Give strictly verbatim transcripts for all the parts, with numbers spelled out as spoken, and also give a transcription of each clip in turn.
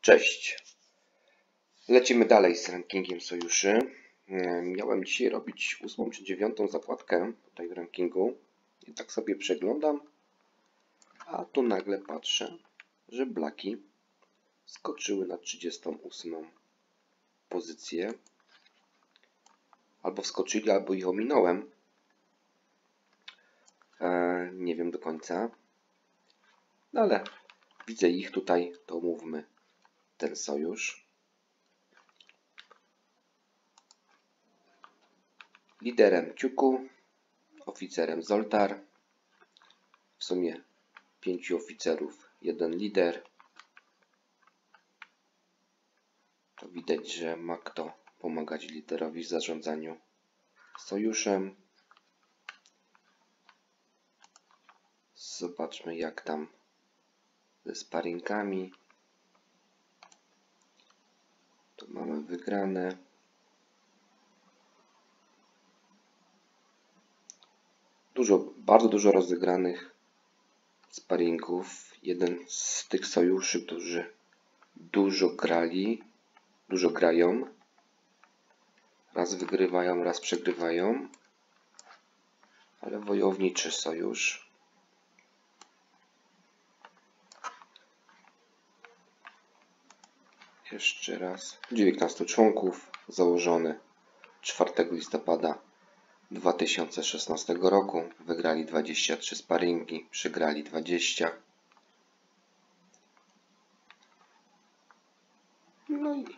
Cześć. Lecimy dalej z rankingiem sojuszy. Miałem dzisiaj robić ósmą czy dziewiątą zakładkę tutaj w rankingu. I tak sobie przeglądam. A tu nagle patrzę, że Blaki skoczyły na trzydziestą ósmą pozycję. Albo wskoczyli, albo ich ominąłem. Eee, nie wiem do końca. No ale widzę ich tutaj, to omówmy ten sojusz. Liderem Ciuku, oficerem Zoltar. W sumie pięciu oficerów, jeden lider. To widać, że ma kto pomagać liderowi w zarządzaniu sojuszem. Zobaczmy, jak tam ze sparingami. Tu mamy wygrane. Dużo, bardzo dużo rozegranych sparingów. Jeden z tych sojuszy, którzy dużo grali, dużo grają. Raz wygrywają, raz przegrywają. Ale wojowniczy sojusz. Jeszcze raz. dziewiętnastu członków, założony czwartego listopada dwa tysiące szesnastego roku. Wygrali dwadzieścia trzy sparingi, przegrali dwadzieścia. No i,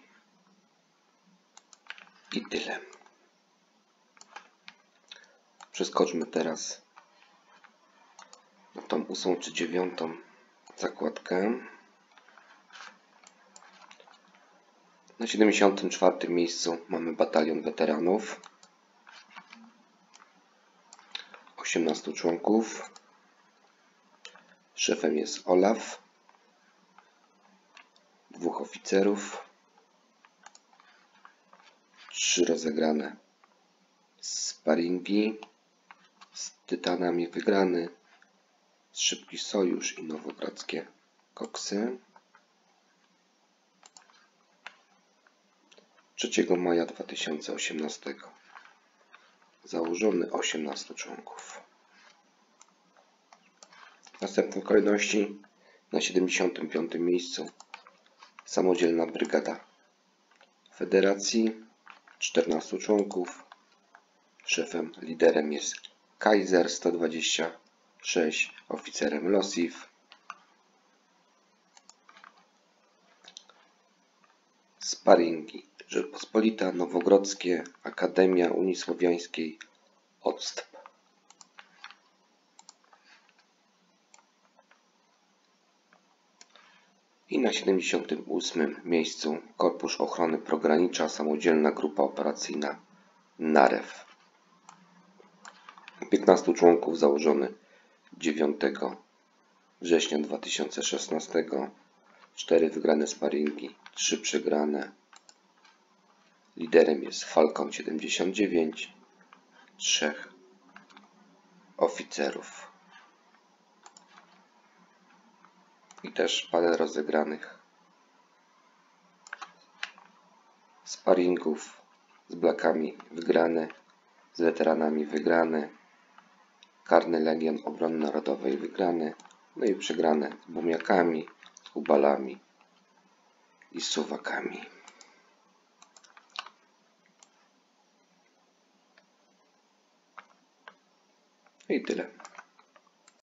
i tyle. Przeskoczmy teraz na tą ósmą czy dziewiątą zakładkę. Na siedemdziesiątym czwartym miejscu mamy batalion weteranów. osiemnastu członków. Szefem jest Olaf. Dwóch oficerów. Trzy rozegrane sparingi. Z tytanami wygrany. Szybki sojusz i nowogrodzkie koksy. trzeciego maja dwa tysiące osiemnastego. Założony osiemnastu członków. W następnej kolejności na siedemdziesiątym piątym miejscu samodzielna brygada Federacji, czternastu członków. Szefem, liderem jest Kaiser sto dwadzieścia sześć, oficerem Losif. Sparingi Rzeczpospolita, Nowogrodzkie, Akademia Unii Słowiańskiej, Odstęp. I na siedemdziesiątym ósmym miejscu Korpus Ochrony Pogranicza, samodzielna grupa operacyjna Narew. piętnastu członków, założony dziewiątego września dwa tysiące szesnastego. cztery wygrane sparingi, trzy przegrane. Liderem jest Falcon siedemdziesiąt dziewięć, trzech oficerów. I też parę rozegranych sparingów z Blakami wygrane, z weteranami wygrane, Karny Legion Obrony Narodowej wygrany, no i przegrane z Bumiakami, z Ubalami i z Suwakami. I tyle.